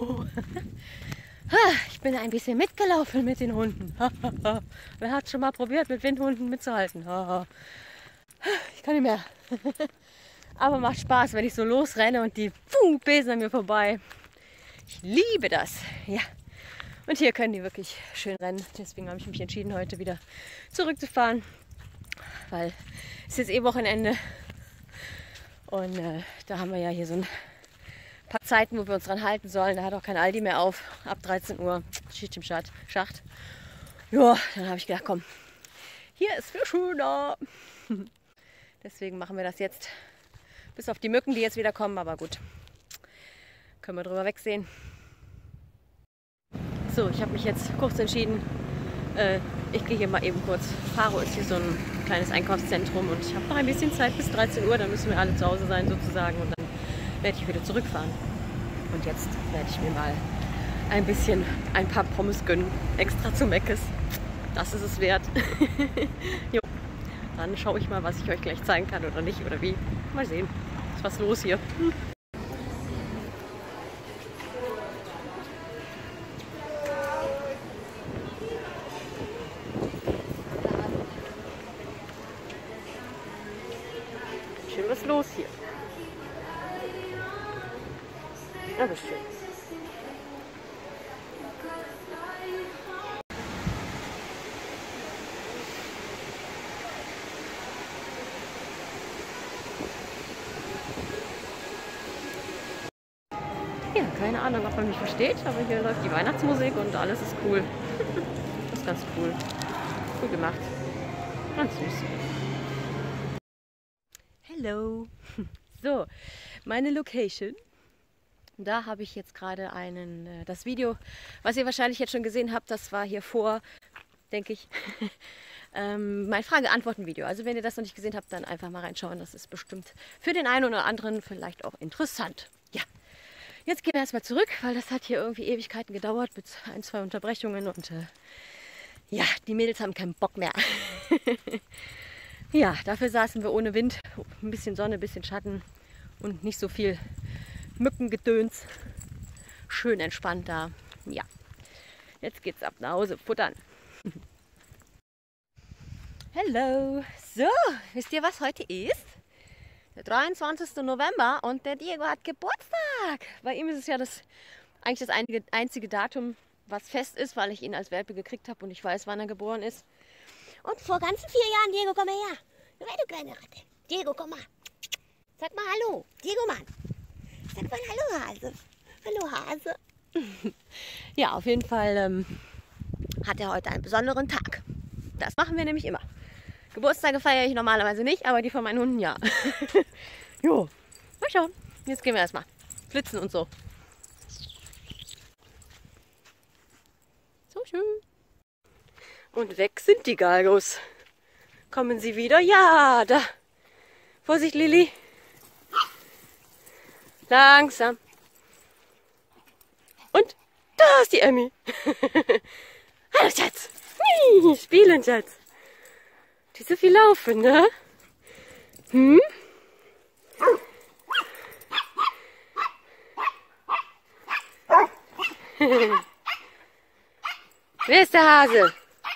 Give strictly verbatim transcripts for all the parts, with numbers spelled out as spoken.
Hallo! Ich bin ein bisschen mitgelaufen mit den Hunden. Wer hat schon mal probiert, mit Windhunden mitzuhalten? Ich kann nicht mehr. Aber macht Spaß, wenn ich so losrenne und die pfuh, besen an mir vorbei. Ich liebe das. Ja. Und hier können die wirklich schön rennen. Deswegen habe ich mich entschieden, heute wieder zurückzufahren. Weil es ist eh Wochenende. Und äh, da haben wir ja hier so ein paar Zeiten, wo wir uns dran halten sollen. Da hat auch kein Aldi mehr auf. Ab dreizehn Uhr Schicht im Schacht. Ja, dann habe ich gedacht, komm, hier ist viel schöner. Deswegen machen wir das jetzt. Bis auf die Mücken, die jetzt wieder kommen. Aber gut, können wir drüber wegsehen. So, ich habe mich jetzt kurz entschieden. Äh, ich gehe hier mal eben kurz. Faro ist hier so ein kleines Einkaufszentrum und ich habe noch ein bisschen Zeit bis dreizehn Uhr. Dann müssen wir alle zu Hause sein sozusagen und dann werde ich wieder zurückfahren. Und jetzt werde ich mir mal ein bisschen ein paar Pommes gönnen, extra zu Meckes. Das ist es wert. Jo. Dann schaue ich mal, was ich euch gleich zeigen kann oder nicht oder wie. Mal sehen. Ist was los hier. Hm. Schön was los hier. Aber schön. Ja, keine Ahnung, ob man mich versteht, aber hier läuft die Weihnachtsmusik und alles ist cool. Das ist ganz cool. Cool gemacht. Ganz süß. Hello. So, meine Location. Da habe ich jetzt gerade einen, das Video, was ihr wahrscheinlich jetzt schon gesehen habt, das war hier vor, denke ich, ähm, mein Frage-Antworten-Video. Also wenn ihr das noch nicht gesehen habt, dann einfach mal reinschauen. Das ist bestimmt für den einen oder anderen vielleicht auch interessant. Ja, jetzt gehen wir erstmal zurück, weil das hat hier irgendwie Ewigkeiten gedauert mit ein, zwei Unterbrechungen und äh, ja, die Mädels haben keinen Bock mehr. Ja, dafür saßen wir ohne Wind, ein bisschen Sonne, ein bisschen Schatten und nicht so viel Mückengedöns. Schön entspannt da. Ja, jetzt geht's ab nach Hause, futtern. Hallo. So, wisst ihr, was heute ist? Der dreiundzwanzigste November und der Diego hat Geburtstag. Bei ihm ist es ja das eigentlich das einzige, einzige Datum, was fest ist, weil ich ihn als Welpe gekriegt habe und ich weiß, wann er geboren ist. Und vor ganzen vier Jahren, Diego, komm mal her. Du kleine Ratte. Diego, komm mal. Sag mal Hallo. Diego, Mann. Sag mal Hallo, Hase. Hallo, Hase. Ja, auf jeden Fall ähm, hat er heute einen besonderen Tag. Das machen wir nämlich immer. Geburtstage feiere ich normalerweise nicht, aber die von meinen Hunden ja. Jo, mal schauen. Jetzt gehen wir erstmal flitzen und so. So schön. Und weg sind die Galgos. Kommen sie wieder? Ja, da. Vorsicht, Lilly. Langsam. Und da ist die Emmy. Hallo, Schatz. Spielen, Schatz. Die so viel laufen, ne? Hm? Wer ist der Hase?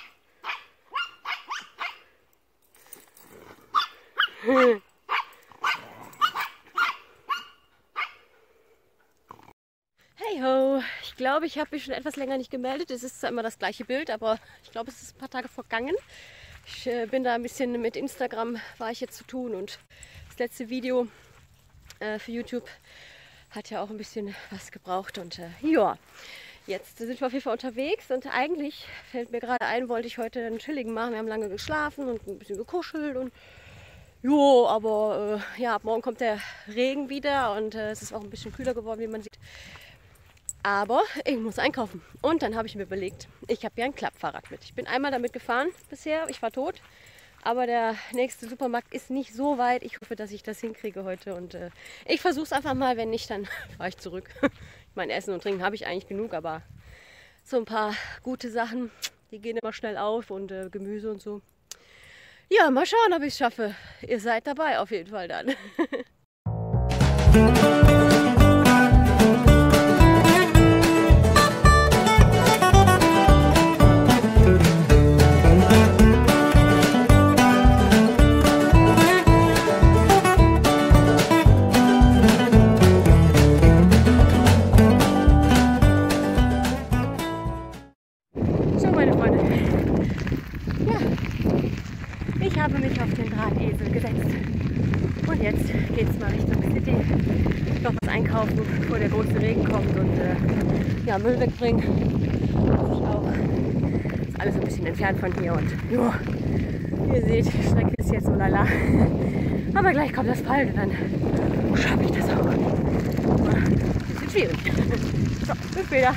Hey ho, ich glaube, ich habe mich schon etwas länger nicht gemeldet. Es ist zwar immer das gleiche Bild, aber ich glaube, es ist ein paar Tage vergangen. Ich äh, bin da ein bisschen mit Instagram, war ich jetzt zu tun und das letzte Video äh, für YouTube hat ja auch ein bisschen was gebraucht und äh, ja, jetzt sind wir auf jeden Fall unterwegs und eigentlich fällt mir gerade ein, wollte ich heute einen chilligen machen. Wir haben lange geschlafen und ein bisschen gekuschelt und jo, aber äh, ja, ab morgen kommt der Regen wieder und äh, es ist auch ein bisschen kühler geworden, wie man sieht. Aber ich muss einkaufen. Und dann habe ich mir überlegt, ich habe ja ein Klappfahrrad mit. Ich bin einmal damit gefahren bisher, ich war tot. Aber der nächste Supermarkt ist nicht so weit. Ich hoffe, dass ich das hinkriege heute. Und äh, ich versuche es einfach mal, wenn nicht, dann fahre ich zurück. Ich meine, Essen und Trinken habe ich eigentlich genug, aber so ein paar gute Sachen, die gehen immer schnell auf und äh, Gemüse und so. Ja, mal schauen, ob ich es schaffe. Ihr seid dabei auf jeden Fall dann. gesetzt. Und jetzt geht es mal Richtung City. Noch was einkaufen, bevor der große Regen kommt und äh, ja, Müll wegbringen. Was ich auch. Ist alles ein bisschen entfernt von hier und jo, ihr seht, die Strecke ist jetzt so lala. Aber gleich kommt das Asphalt und dann schaffe ich das auch. Ein bisschen schwierig. So, bis später.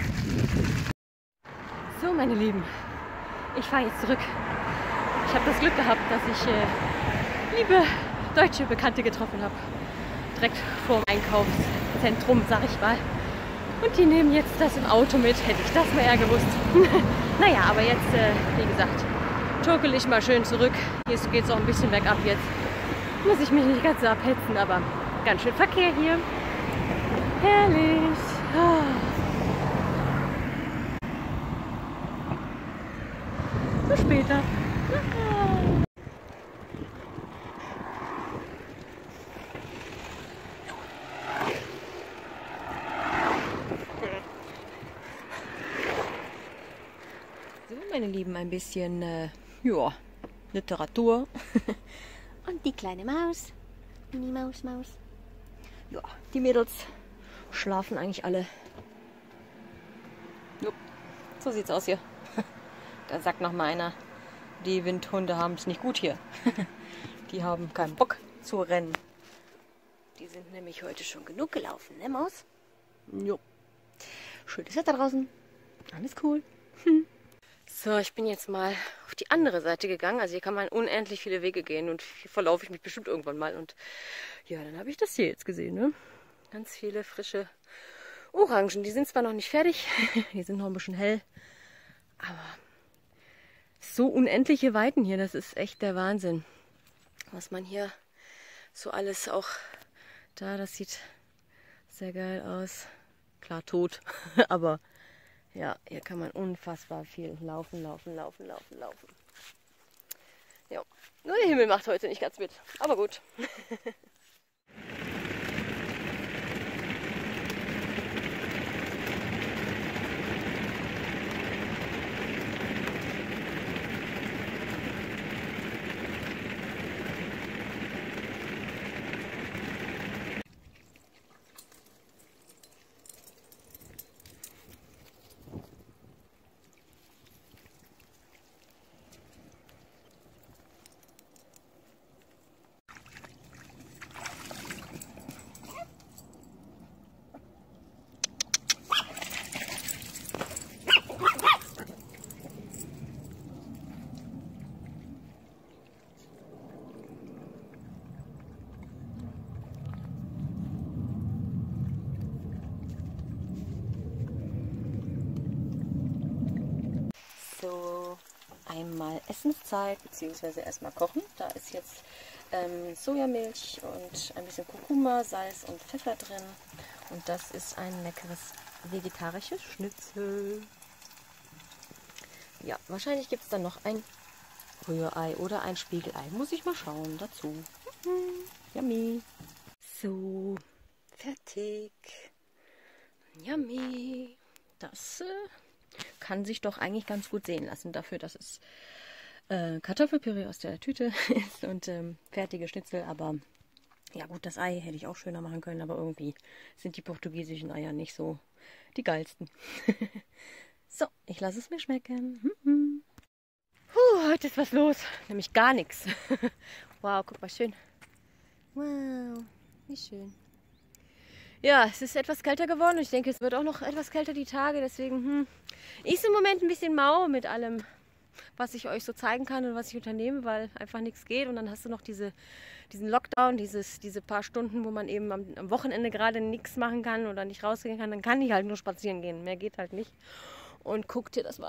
So, meine Lieben, ich fahre jetzt zurück. Ich habe das Glück gehabt, dass ich äh, liebe deutsche Bekannte getroffen habe. Direkt vor dem Einkaufszentrum, sag ich mal. Und die nehmen jetzt das im Auto mit. Hätte ich das mal eher gewusst. Naja, aber jetzt, äh, wie gesagt, turkel ich mal schön zurück. Hier geht es auch ein bisschen bergab jetzt. Muss ich mich nicht ganz so abhetzen, aber ganz schön Verkehr hier. Herrlich. Oh. Bis später. So, meine Lieben, ein bisschen äh, ja, Literatur. Und die kleine Maus. Mini Maus, Maus. Ja, die Mädels schlafen eigentlich alle. Jo, so sieht's aus hier. Da sagt noch mal einer, die Windhunde haben es nicht gut hier. Die haben keinen Bock zu rennen. Die sind nämlich heute schon genug gelaufen, ne Maus? Jo. Schönes Wetter draußen. Alles cool. Hm. So, ich bin jetzt mal auf die andere Seite gegangen. Also hier kann man unendlich viele Wege gehen und hier verlaufe ich mich bestimmt irgendwann mal. Und ja, dann habe ich das hier jetzt gesehen, ne? Ganz viele frische Orangen. Die sind zwar noch nicht fertig, die sind noch ein bisschen hell, aber so unendliche Weiten hier, das ist echt der Wahnsinn. Was man hier so alles auch da, das sieht sehr geil aus. Klar tot, aber ja, hier kann man unfassbar viel laufen, laufen, laufen, laufen, laufen. Ja, nur der Himmel macht heute nicht ganz mit, aber gut. So, einmal Essenszeit, beziehungsweise erstmal kochen. Da ist jetzt ähm, Sojamilch und ein bisschen Kurkuma, Salz und Pfeffer drin. Und das ist ein leckeres vegetarisches Schnitzel. Ja, wahrscheinlich gibt es dann noch ein Rührei oder ein Spiegelei. Muss ich mal schauen dazu. Mhm, yummy. So, fertig. Yummy. Das äh, kann sich doch eigentlich ganz gut sehen lassen, dafür, dass es äh, Kartoffelpüree aus der Tüte ist und ähm, fertige Schnitzel. Aber ja gut, das Ei hätte ich auch schöner machen können, aber irgendwie sind die portugiesischen Eier nicht so die geilsten. So, ich lasse es mir schmecken. Mhm. Puh, heute ist was los, nämlich gar nichts. Wow, guck mal, schön. Wow, wie schön. Ja, es ist etwas kälter geworden und ich denke, es wird auch noch etwas kälter die Tage. Deswegen hm, ist im Moment ein bisschen mau mit allem, was ich euch so zeigen kann und was ich unternehme, weil einfach nichts geht. Und dann hast du noch diese, diesen Lockdown, dieses, diese paar Stunden, wo man eben am, am Wochenende gerade nichts machen kann oder nicht rausgehen kann. Dann kann ich halt nur spazieren gehen. Mehr geht halt nicht. Und guckt ihr, das war...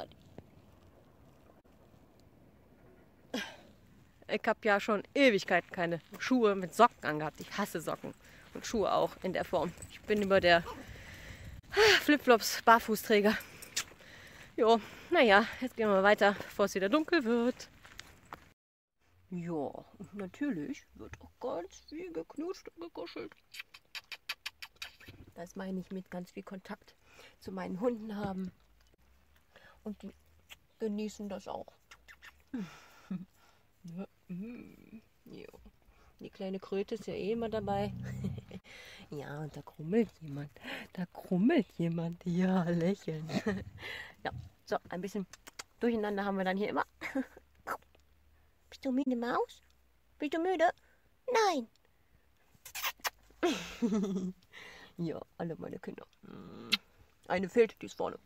Ich habe ja schon Ewigkeiten keine Schuhe mit Socken angehabt. Ich hasse Socken. Und Schuhe auch in der Form. Ich bin über der Flipflops Barfußträger. Jo, naja, jetzt gehen wir weiter, bevor es wieder dunkel wird. Ja, natürlich wird auch ganz viel geknutscht und gekuschelt. Das meine ich mit ganz viel Kontakt zu meinen Hunden haben. Und die genießen das auch. Ja. Jo. Die kleine Kröte ist ja eh immer dabei. Ja, und da krummelt jemand. Da krummelt jemand. Ja, lächeln. Ja, so, ein bisschen durcheinander haben wir dann hier immer. Bist du müde, Maus? Bist du müde? Nein. Ja, alle meine Kinder. Eine fehlt, die ist vorne.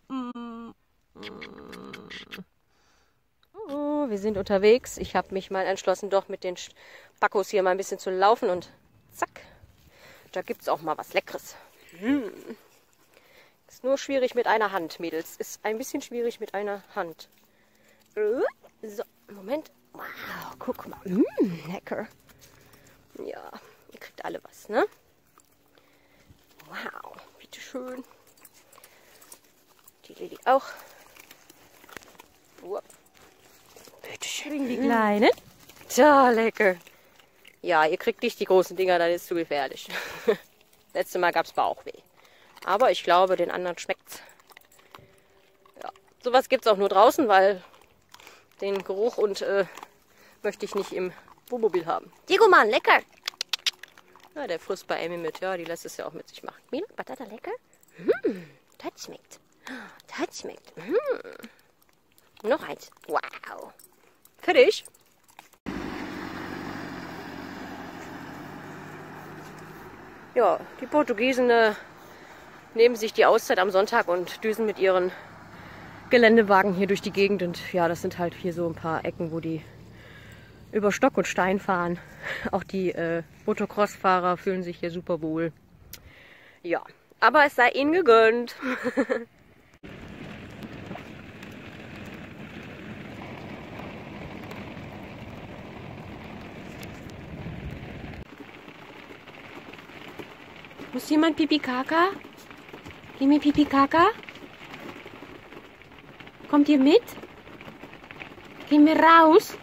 Oh, wir sind unterwegs. Ich habe mich mal entschlossen, doch mit den Backos hier mal ein bisschen zu laufen. Und zack, da gibt es auch mal was Leckeres. Hm. Ist nur schwierig mit einer Hand, Mädels. Ist ein bisschen schwierig mit einer Hand. So, Moment. Wow, guck mal. Mm, lecker. Ja, ihr kriegt alle was, ne? Wow, bitteschön. Die Lilly auch. Wow. Bitteschön, die Kleine. Ja, lecker. Ja, ihr kriegt nicht die großen Dinger, dann ist es zu gefährlich. Letztes Mal gab es Bauchweh. Aber ich glaube, den anderen schmeckt's. Ja, sowas gibt es auch nur draußen, weil den Geruch und äh, möchte ich nicht im Wohnmobil haben. Diego, Mann, lecker! Ja, der frisst bei Amy mit. Ja, die lässt es ja auch mit sich machen. Mila, Batata lecker? Hm, das schmeckt. Das schmeckt. Hm. Noch eins. Wow. Fertig. Ja, die Portugiesen äh, nehmen sich die Auszeit am Sonntag und düsen mit ihren Geländewagen hier durch die Gegend. Und ja, das sind halt hier so ein paar Ecken, wo die über Stock und Stein fahren. Auch die äh, Motocross-Fahrer fühlen sich hier super wohl. Ja, aber es sei ihnen gegönnt. Muss jemand Pipi Kaka? Geh mir Pipi Kaka? Kommt ihr mit? Gehen wir raus?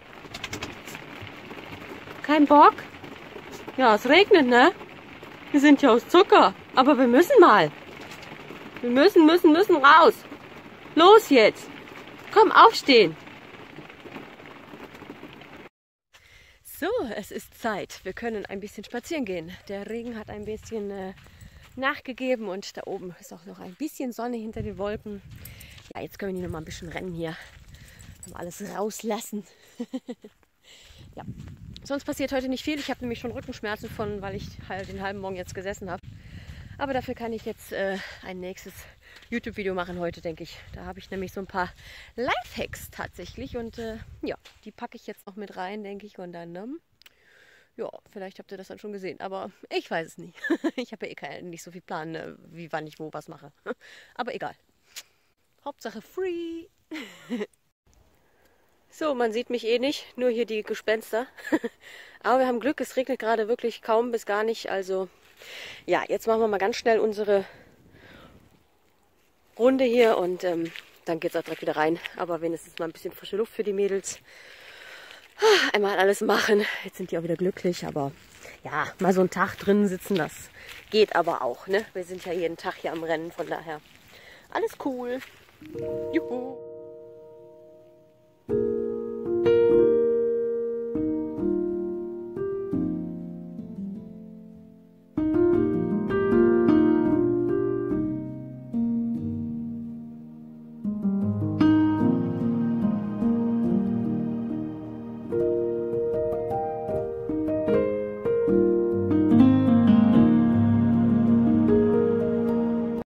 Kein Bock? Ja, es regnet, ne? Wir sind ja aus Zucker. Aber wir müssen mal. Wir müssen, müssen, müssen raus. Los jetzt. Komm, aufstehen. So, es ist Zeit. Wir können ein bisschen spazieren gehen. Der Regen hat ein bisschen äh, nachgegeben und da oben ist auch noch ein bisschen Sonne hinter den Wolken. Ja, jetzt können wir die noch mal ein bisschen rennen hier. Mal alles rauslassen. Ja, sonst passiert heute nicht viel. Ich habe nämlich schon Rückenschmerzen von, weil ich halt den halben Morgen jetzt gesessen habe. Aber dafür kann ich jetzt äh, ein nächstes YouTube-Video machen heute, denke ich. Da habe ich nämlich so ein paar Lifehacks tatsächlich und äh, ja, die packe ich jetzt noch mit rein, denke ich. Und dann, ähm, ja, vielleicht habt ihr das dann schon gesehen, aber ich weiß es nicht. Ich habe ja eh kein, nicht so viel Plan, äh, wie, wann ich wo was mache. Aber egal. Hauptsache free. So, man sieht mich eh nicht, nur hier die Gespenster. Aber wir haben Glück, es regnet gerade wirklich kaum bis gar nicht. Also ja, jetzt machen wir mal ganz schnell unsere Runde hier und ähm, dann geht es auch direkt wieder rein. Aber wenigstens mal ein bisschen frische Luft für die Mädels. Einmal alles machen. Jetzt sind die auch wieder glücklich, aber ja, mal so einen Tag drinnen sitzen, das geht aber auch, ne? Wir sind ja jeden Tag hier am Rennen, von daher alles cool. Juhu!